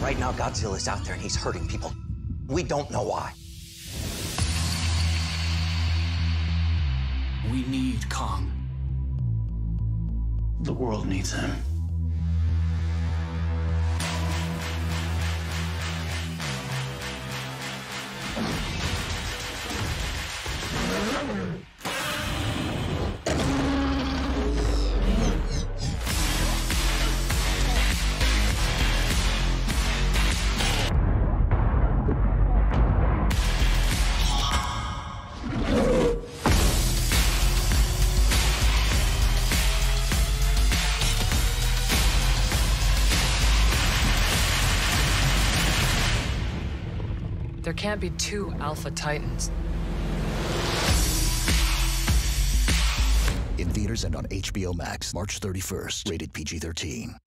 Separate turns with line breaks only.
Right now, Godzilla's out there and he's hurting people. We don't know why.
We need Kong. The world needs him.
There can't be two Alpha Titans.
In theaters and on HBO Max, March 31st. Rated PG-13.